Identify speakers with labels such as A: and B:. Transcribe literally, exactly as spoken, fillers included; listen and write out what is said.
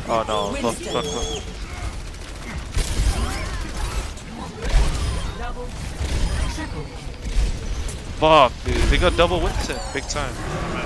A: Oh no, fuck, fuck, fuck. Fuck, dude, they got double Winston, big time.